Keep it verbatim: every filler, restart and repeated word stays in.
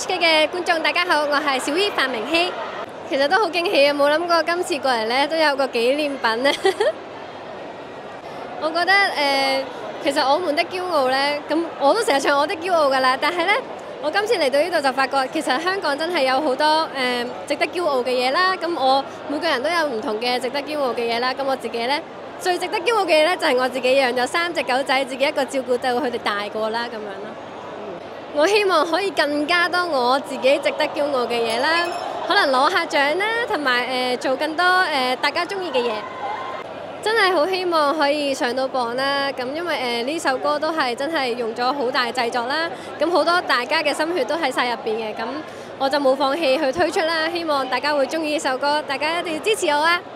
H K 嘅觀眾，大家好，我係小 V 范明希。其實都好驚喜啊，冇諗過今次過嚟咧都有個紀念品咧。我覺得誒、呃，其實我們的驕傲咧，咁我都成日唱我的驕傲㗎啦。但係咧，我今次嚟到呢度就發覺，其實香港真係有好多誒、呃、值得驕傲嘅嘢啦。咁我每個人都有唔同嘅值得驕傲嘅嘢啦。咁我自己咧最值得驕傲嘅嘢咧，就係我自己養咗三隻狗仔，自己一個照顧到佢哋大個啦，咁樣咯。我希望可以更加多我自己值得驕傲嘅嘢啦，可能攞下獎啦，同埋誒做更多誒、呃、大家中意嘅嘢。真係好希望可以上到榜啦！咁因為誒呢、呃、首歌都係真係用咗好大製作啦，咁好多大家嘅心血都喺晒入邊嘅，咁我就冇放棄去推出啦。希望大家會中意呢首歌，大家一定要支持我啊！